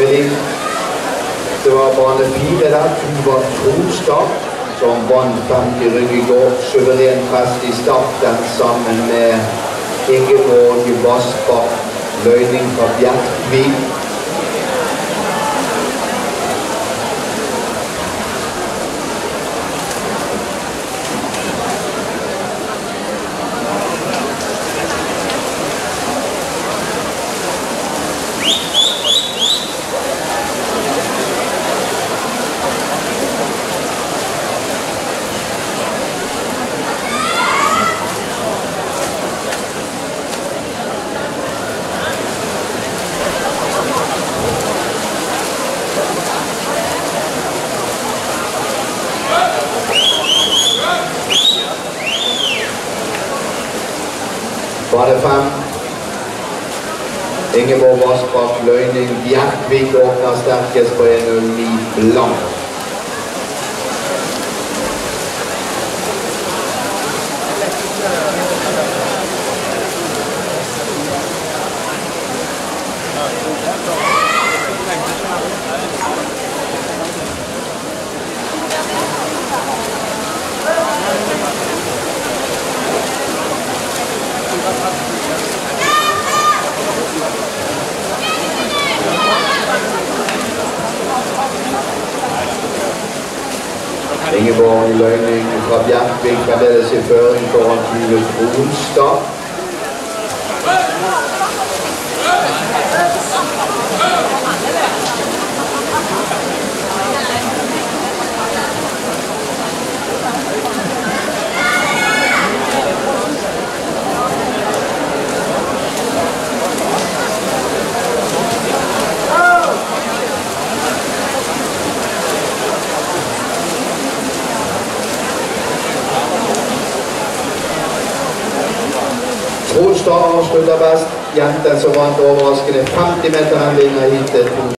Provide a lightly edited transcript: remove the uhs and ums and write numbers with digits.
Trilling. Det var bane 4 der. Tuva Trostad som vant 50 rygg i går. Suverent fast i starten sammen med Ingeborg Vassbakk Løyning fra Bjerkvik. Bane 5. Ingeborg Vassbakk Løyning Bjerkvik åpner sterkest på 1.09 blank. Ingeborg Løyning fra Bjerkvik fremdeles i føring foran Tuva Trostad. Trostad avslutter best. Jenten som vant overraskende 50 meter vinner hit til